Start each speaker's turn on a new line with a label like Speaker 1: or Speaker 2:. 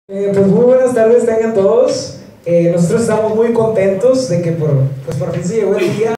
Speaker 1: Pues muy buenas tardes tengan todos. Nosotros estamos muy contentos de que por fin se llegó el día.